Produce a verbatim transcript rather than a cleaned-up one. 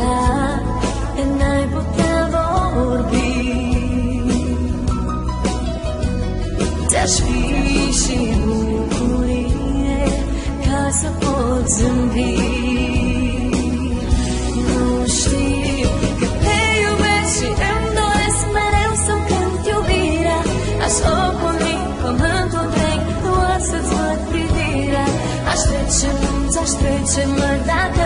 plecat de n-ai putea vorbi. Ți-aș fi și bucurie ca să pot zâmbi. Nu știu cât te iubesc și îmi doresc mereu să-mi cânt iubirea. Aș ocoli pământul întreg doar să-ți văd privirea. Aș trece munți, aș trece mări, dar